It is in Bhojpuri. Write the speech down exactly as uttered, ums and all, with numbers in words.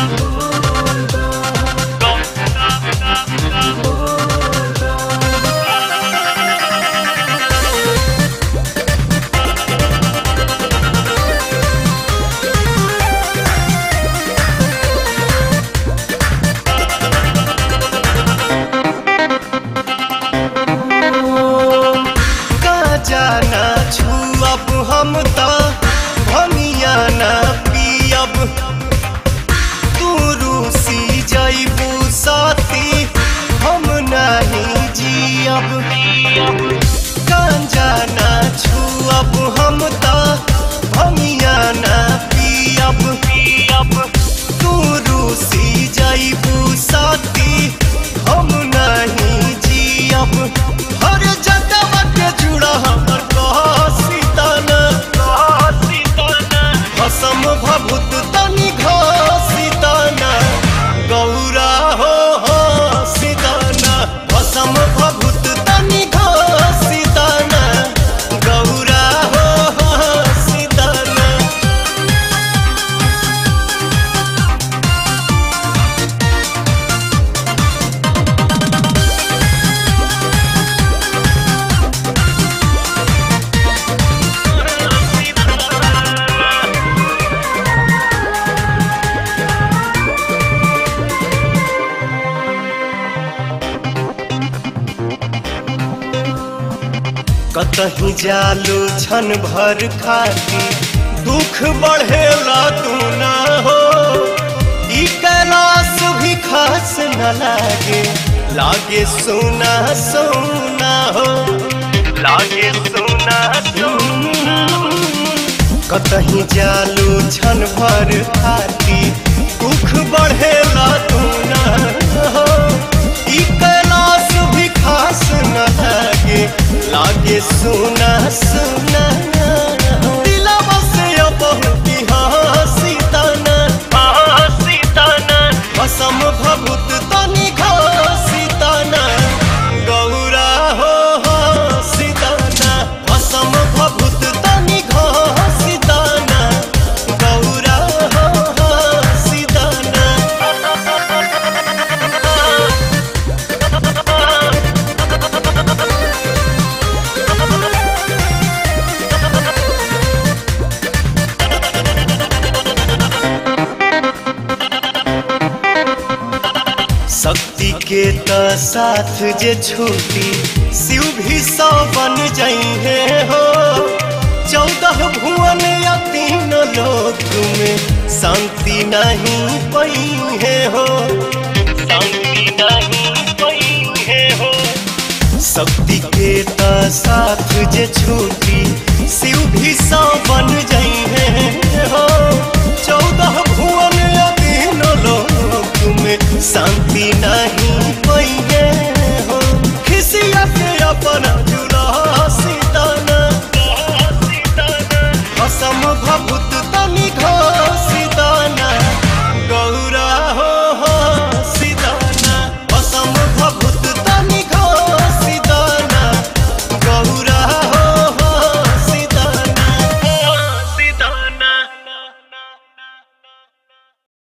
जाना छुअब हम तो भनिया ना पियब तू रूसी जइबू साथी हम नहीं जियब गांजा ना छुअब हम तो भनिया ना पियब पियब तू रूसी जइबू साथी हम नहीं जियब हर जगह के जुड़ा हमर कहसीताना कहसीताना भसम भभूत तनि घसीताना गौरा हो हसीताना भसम भभूत तनि घसीताना गौरा हो हसीताना। कतही जालू छन भर खाती दुख बढ़ेला तू ना हो ई कैलाश भी खास न लागे लागे सोना सोना हो लागे सोना सोना कतही जालू छन भर खाती दुख बढ़ेला तू ना हो ई कैलाश भी खास न लागे लागे सुना सुना दिलवा से बहुती हसीताना हसीताना भसम भभूत तनि घसीताना गौरा हो हसीताना भसम भभूत तनि घसीताना गौरा हो हसीताना। शक्ति के त साथ जे छूटी शिव भी सौ बन जाइए हो चौदह भुवन या तीन लोक में शांति नहीं पाइए हो शांति नहीं पाइए हो शक्ति के त साथ जे छूटी शिव भी सौ बन जाइए हो चौदह भुवन या तीन लोक में शांति नहीं पाइए हो खिसिया के अपना